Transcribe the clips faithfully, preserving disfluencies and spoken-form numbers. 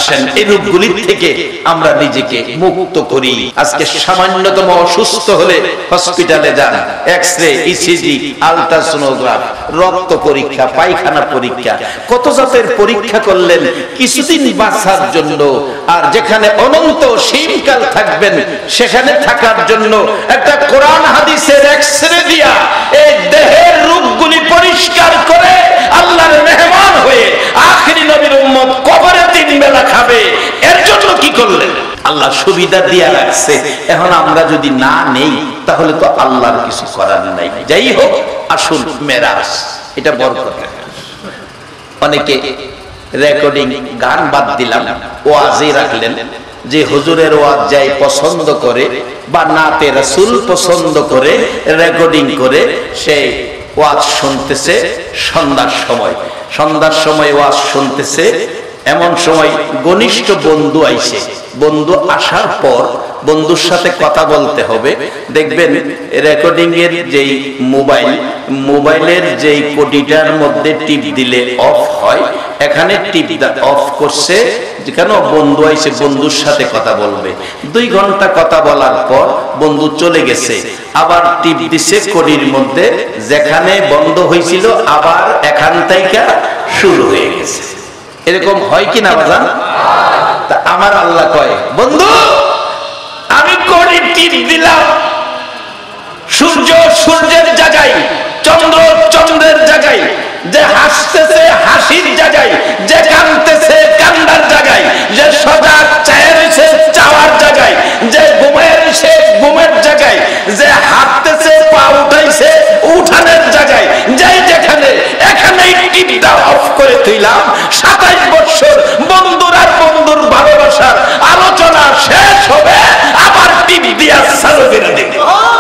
আসেন এই রোগগুলি থেকে আমরা নিজেকে মুক্ত করি। আজকে সামান্যতম অসুস্থ হলে হসপিটালে যান, এক্স-রে, ইসিজি, আলট্রাসোনোগ্রাফ, রক্ত পরীক্ষা, পায়খানা পরীক্ষা, কত জাতের পরীক্ষা করলেন কিছুদিন বাঁচার জন্য। আর যেখানে অনন্ত সীমকাল থাকবেন সেখানে থাকার জন্য একটা কোরআন হাদিসের এক্স-রে দিয়া এই দেহের রোগগুলি পরিষ্কার করে আল্লাহর মেহমান হয়ে আখিরি নবীর উম্মত কবরে তিন বেলা খাবে। এর জন্য কি করলেন? আল্লাহ সুবিধা দিয়া রাখছে। এখন আমরা যদি না নেই তাহলে তো আল্লাহর কিছু করার নাই। যাই হোক, আসুন মেরাজ, এটা বরকত। অনেকে রেকর্ডিং গান বাদ দিলাম, ওয়াজই রাখলেন যে হুজুরের ওয়াজ যাই পছন্দ করে বা নাতে রাসূল পছন্দ করে রেকর্ডিং করে সেই ওয়াজ শুনতেছে সন্ধ্যার সময়। সন্ধ্যার সময় ওয়াজ শুনতেছে, এমন সময় ঘনিষ্ঠ বন্ধু আইছে। বন্ধু আসার পর বন্ধুর সাথে কথা বলতে হবে। দেখবেন রেকর্ডিং এর যেই মোবাইল মোবাইলের যেই কোডিটার মধ্যে টিপ দিলে অফ হয়, এখানে টিপ অফ করছে, যেখানে বন্ধু আইছে বন্ধুর সাথে কথা বলবে। দুই ঘন্টা কথা বলার পর বন্ধু চলে গেছে, আবার টিপ দিছে কোডির মধ্যে, যেখানে বন্ধ হয়েছিল আবার এখান থেকে শুরু হয়ে গেছে। এরকম হয় কি না বাজান? তা আমার আল্লাহ কয়, বন্ধু আমি কোডি টিপ দিলাম, সূর্য সূর্যের জায়গায়, চন্দ্র চন্দ্রের জায়গায়, যে হাসতেছে হাসির জায়গায়, যে কাঁদতেছে কান্দার জায়গায়, যে সজাগ চায় রয়েছে চাওয়ার জায়গায়, যে ঘুমের সে ঘুমের জায়গায়, যে হাঁটতেছে পা উঠাইছে উঠানের জায়গায়, যাই যেখানে এখানেই টিপটা অফ করে তুইলাম। সাতাইশ বছর বন্ধুর আর বন্ধুর ভালোবাসার আলোচনা শেষ হবে, আবার টিপ দিয়া চালু করে দিবে।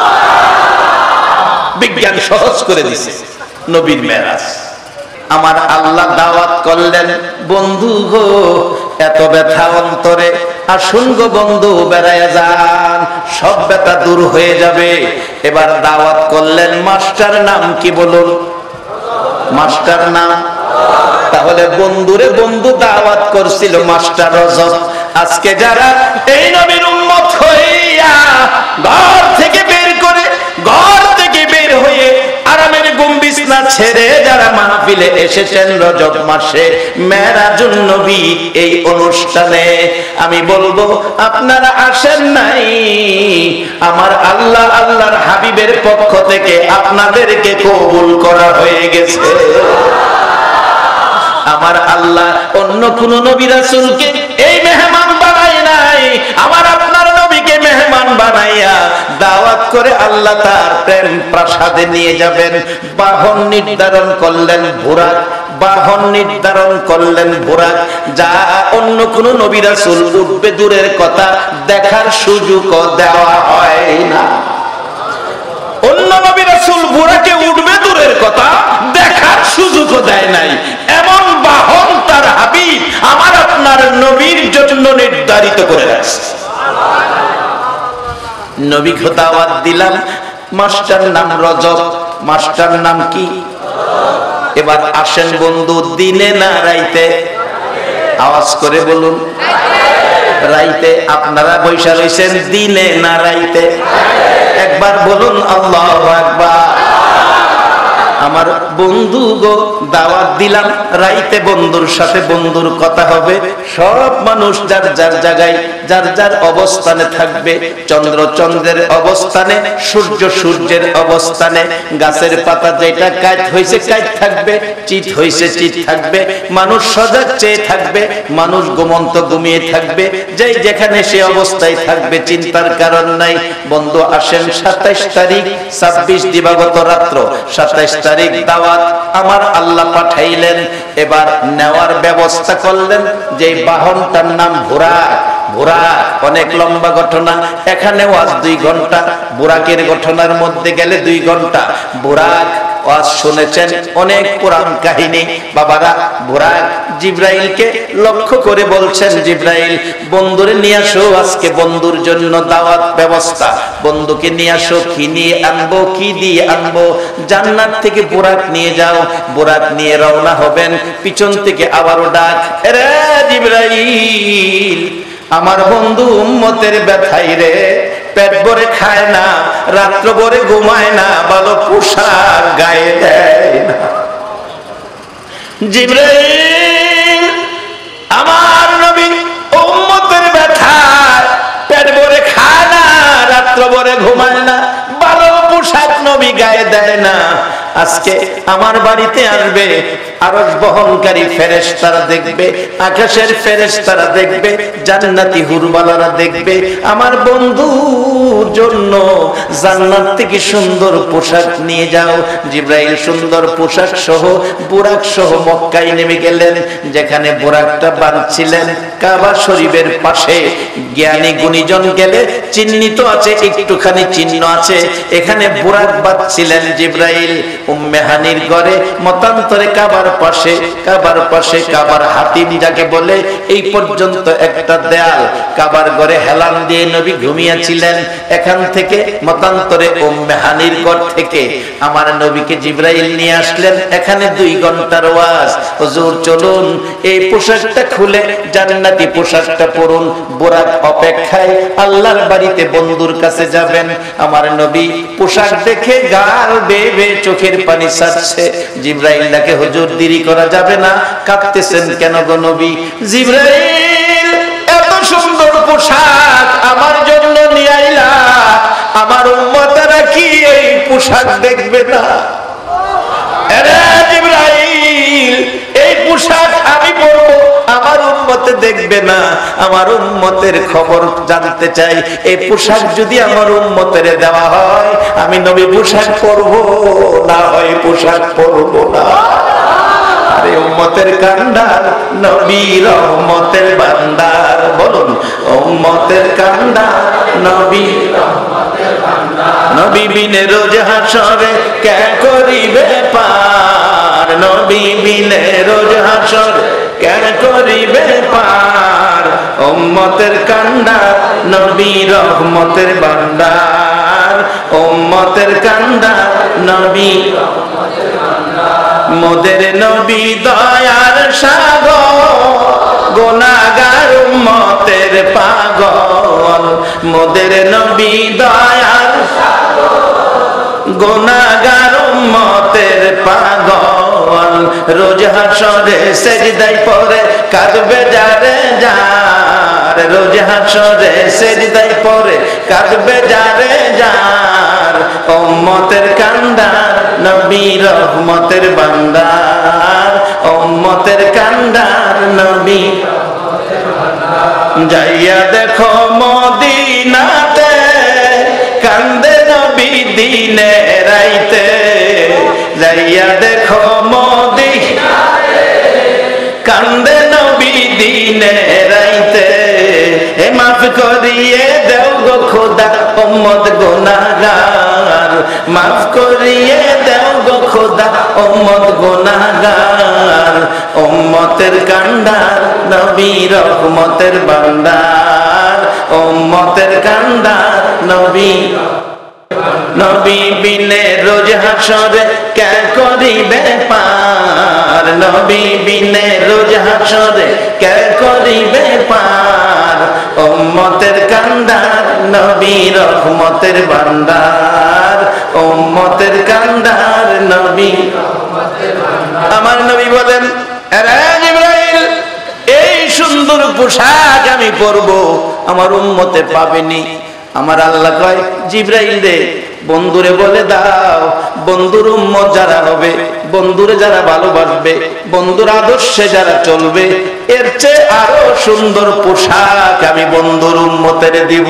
বিজ্ঞান সহজ করে দিছে নবীর মেরাজ। আমার আল্লাহ দাওয়াত করলেন, বন্ধু গো এত ব্যথা অন্তরে, আসুন গো বন্ধু বেড়ায় যান, সব ব্যথা দূর হয়ে যাবে। এবার দাওয়াত করলেন, মাস্টার নাম কি বলুন? মাস্টার নাম? তাহলে বন্ধুরে বন্ধু দাওয়াত করছিল মাস্টার রজব। আজকে যারা এই নবীর উম্মত হইয়া ঘর থেকে বের করে ঘর থেকে বের হয়ে আরামের ঘুম বিছনা ছেড়ে যারা মাহফিলে এসেছেন রজব মাসে মেরাজুন নবী এই অনুষ্ঠানে, আমি বলবো আপনারা আসেন নাই। আমার আল্লাহ আল্লাহর হাবিবের পক্ষ থেকে আপনাদেরকে কবুল করা হয়ে গেছে। আমার আল্লাহ অন্য কোন নবী রাসূলকে এই মেহমান বানায় নাই, আমার আপনার নবীকে মেহমান বানাইয়া দাওয়াত করে আল্লাহ তার প্রেম প্রাসাদে নিয়ে যাবেন। বাহন নির্ধারণ করলেন বুরাক, বাহন নির্ধারণ করলেন বুরাক, যা অন্য কোন নবী রাসূল উঠবে দূরের কথা, দেখার সুযোগও দেওয়া হয় না। অন্য নবী রাসূল বুরাকে উঠবে দূরের কথা, দেখার সুযোগও দেয় নাই। এমন বাহন তার হাবিব আমার আপনার নবীর জন্য নির্ধারিত করে রাখছে। নবী দাওয়াত দিলাম, মাস্টার নাম রজব। মাস্টার নাম কি? এবার আসেন বন্ধু, দিনে না রাইতে? আওয়াজ করে বলুন। রাইতে। আপনারা বৈশা রয়েছেন দিনে না রাইতে? একবার বলুন আল্লাহু আকবার। আমার বন্ধু গো দাওয়াত দিলাম, রাইতে বন্ধুর সাথে বন্ধুর কথা হবে। সব মানুষ যার যার জায়গায় যার যার অবস্থানে থাকবে। চন্দ্র চন্দ্রের অবস্থানে, সূর্য সূর্যের অবস্থানে, গাছের পাতা যেটা কাট হয়েছে কাট থাকবে, চিত হয়েছে চিত থাকবে। মানুষ সজাগ চেয়ে থাকবে, মানুষ ঘুমন্ত ঘুমিয়ে থাকবে, যেই যেখানে সে অবস্থায় থাকবে, চিন্তার কারণ নাই। বন্ধু আসেন সাতাইশ তারিখ ছাব্বিশ দিবাগত রাত্র সাতাইশ তারিখ দাওয়াত আমার আল্লাহ পাঠাইলেন। এবার নেওয়ার ব্যবস্থা করলেন, যে বাহনটার নাম বুরাক। বুরাক অনেক লম্বা ঘটনা, এখানে ওয়াজ দুই ঘন্টা, বুরাকের ঘটনার মধ্যে গেলে দুই ঘন্টা। বুরাক ওয়াজ শুনেছেন, অনেক পুরাণ কাহিনী। বাবারা, বুরাক জিব্রাইলকে লক্ষ্য করে বলছেন, জিব্রাইল বন্ধুরে নিয়ে আসো, আজকে বন্ধুর জন্য দাওয়াত ব্যবস্থা। বন্ধুকে নিয়ে আসো, কি নিয়ে আনবো, কি দিয়ে আনবো? জান্নাত থেকে বুরাক নিয়ে যাও। বুরাক নিয়ে রওনা হবেন, পিছন থেকে আবারও ডাক, রে জিব্রাইল আমার বন্ধু উম্মতের ব্যথাই রে, পেট ভরে খায় না, রাত্র ভরে ঘুমায় না, ভালো পোশাক গায়ে দেয় না। জিবরাইল আমার নবী উম্মতের ব্যথায় পেট ভরে খায় না, রাত্র ভরে ঘুমায় না, ভালো পোশাক নবী গায়ে দেয় না। আজকে আমার বাড়িতে আসবে, আরশ বহনকারী ফেরেশতারা দেখবে, আকাশের ফেরেশতারা দেখবে, জান্নাতি হুরবালারা দেখবে আমার বন্ধুর জন্য জান্নাত থেকে সুন্দর পোশাক নিয়ে যাও। জিবরাইল সুন্দর পোশাক সহ বুরাক সহ মক্কায় নেমে গেলেন। যেখানে বুরাকটা বাঁধছিলেন কাবা শরীফের পাশে, জ্ঞানী গুণীজন গেলে চিহ্নিত আছে, একটুখানি চিহ্ন আছে, এখানে বুরাক বাঁধছিলেন জিবরাইল। উম্মে হানির ঘরে মতান্তরে কাবার পাশে, কাবার পাশে কাবার হাতিম যাকে বলে, এই পর্যন্ত একটা দেয়াল, কাবার ঘরে হেলান দিয়ে নবী ঘুমিয়েছিলেন। এখান থেকে মতান্তরে উম্মে হানির ঘর থেকে আমার নবীকে জিবরাইল নিয়ে আসলেন। এখানে দুই ঘন্টার ওয়াজ। হুজুর চলুন এই পোশাকটা খুলে জান্নাতি পোশাকটা পরুন, বুরাক অপেক্ষায় আল্লাহর বাড়িতে বন্ধুর কাছে যাবেন। আমার নবী পোশাক দেখে গাল বেয়ে বেয়ে চোখের পানি ছাড়ছে। জিবরাইল ডাকে, হুজুর দেরি করা যাবে না, কাঁদতেছেন কেন গো নবী? জিবরাইল এত সুন্দর পোশাক আমার জন্য নিয়ে আইলা, আমার উম্মতেরা কি এই পোশাক দেখবে না? আরে জিবরাইল এই পোশাক আমি পরবো, আমার উম্মতে দেখবে না, আমার উম্মতের খবর জানতে চাই। এই পোশাক যদি আমার উম্মতের দেওয়া হয় আমি নবী পোশাক পরবো, না হয় পোশাক পরবো না। আরে উম্মতের কান্ডার নবী রহমতের বান্দার, বলুন উম্মতের কান্ডার নবী রহমতের বান্দার। নবী বিনে রোজ হাসরে কে করিবে পার, নবী বিনে রোজ হাসরে কে করিবে পার। উম্মতের কান্ডার নবী রহমতের বান্দার, উম্মতের কান্ডার নবী রহমতের বান্দার। মোদের নবী দয়ার সাগর, গুনাহগার উম্মতের পাগল। মোদের নবী দয়ার সাগর, গুনাহগার উম্মতের পাগল। রোজ হাসরে সেজদায় পড়ে কাঁদবে যারে যার, রোজ হাসরে সেজদায় পড়ে কাঁদবে যারে যার। উম্মতের কান্ডার নবী রহমতের বান্দার, উম্মতের কান্ডার নবী রহমতের বান্দার। যাইয়া দেখো মদিনাতে কান্দে নবী দিনে রাইতে, যাইয়া দেখো মদিনাতে কান্দে নবী দিনে রাইতে। হে মাফ করিয়ে দেও গো খোদা উম্মত গুনাহগার, মাফ করিয়ে দেও গো খোদা উম্মত গুনাহগার। উম্মতের কান্ডার নবী রহমতের বান্দার, উম্মতের কান্ডার নবী। নবী বিনে রোজ হাসরে কে করিবে পার, নবী বিনে রোজ হাসরে কে করিবে পার। উম্মতের কান্ডার নবী রহমতের বান্দার, উম্মতের কান্ডার নবী রহমতের বান্দার। আমার নবী বলেন, আরে জিবরাইল এই সুন্দর পোশাক আমি পরবো, আমার উম্মতে পাবেনি। আমার আল্লাহ কয়, জিবরাইল রে বন্ধুরে বলে দাও, বন্ধুর উম্মত যারা হবে, বন্ধুরে যারা ভালোবাসবে, বন্ধুর আদর্শে যারা চলবে, এর চেয়ে আরো সুন্দর পোশাক আমি বন্ধুর উম্মতের দিব।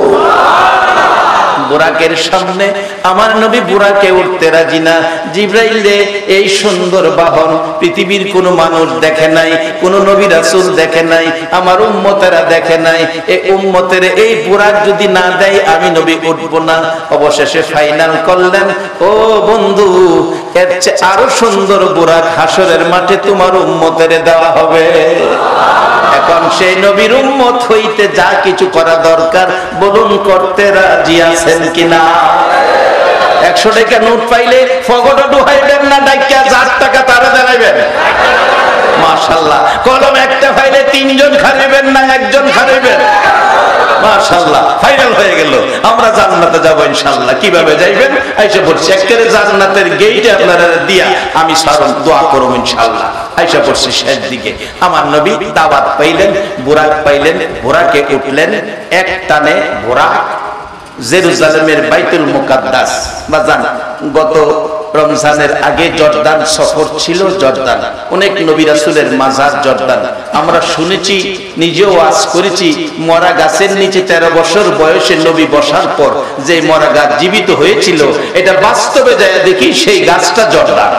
বুরাকের সামনে আমার নবী বুরাকে উঠতে রাজি না। জিবরাইল রে এই সুন্দর বাহন পৃথিবীর কোন মানুষ দেখে নাই, কোন নবী রাসূল দেখে নাই, আমার উম্মতেরা দেখে নাই। এই উম্মতের এই বুরাক যদি না দেয় আমি নবী উঠবো না। অবশেষে ফাইনাল করলেন, ও বন্ধু এর চেয়ে আরো সুন্দর বুরাক হাসরের মাঠে তোমার উম্মতের দেওয়া হবে। এখন সেই নবীর উম্মত হইতে যা কিছু করা দরকার বলুন করতে রাজি আছেন কিনা? একশো টাকা নোট পাইলে ফগটো ডুহাইবেন না, ডাইকা যার টাকা তারা দেখাইবেন। মাশাআল্লাহ। কলম একটা ফাইলে তিনজন খারিবেন না একজন খারিবেন? মাশাআল্লাহ, ফাইনাল হয়ে গেল। আমরা জান্নাতে যাব ইনশাআল্লাহ। কিভাবে যাইবেন? আয়েশা বলছে একেবারে জান্নাতের গেটে আপনারা দিয়া আমি সারম দোয়া করব ইনশাআল্লাহ। আয়েশা বলছে শেষ দিকে আমার নবী দাওয়াত পাইলেন, বুরাক পাইলেন, বুরাকে উঠলেন, এক টানে বুরাক জেরুজালেমের বাইতুল মুকাদ্দাস। বাজান গত রমজানের আগে জর্দান সফর ছিল। জর্দান অনেক নবী রাসূলের মাজার জর্দান। আমরা শুনেছি, নিজেও ওয়াজ করেছি, মরা গাছের নিচে তেরো বছর বয়সে নবী বসার পর যে মরা গাছ জীবিত হয়েছিল, এটা বাস্তবে যায় দেখি সেই গাছটা জর্দান।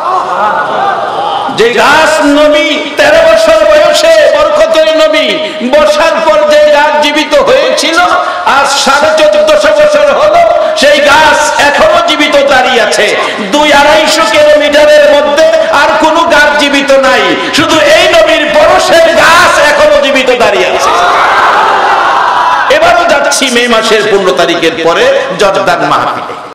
যে গাছ নবী তেরো বছর বয়সে বরকতের নবী বসার পর যে গাছ জীবিত হয়েছিল, আজ সাড়ে চোদ্দশো বছর হলো সেই গাছ এখনো জীবিত দাঁড়িয়ে আছে। দুই আড়াইশো কিলোমিটারের মধ্যে আর কোনো গাছ জীবিত নাই, শুধু এই নবীর পরশের গাছ এখনো জীবিত দাঁড়িয়ে আছে। এবারও যাচ্ছি মে মাসের পনেরো তারিখের পরে জর্দান মাহফিলে।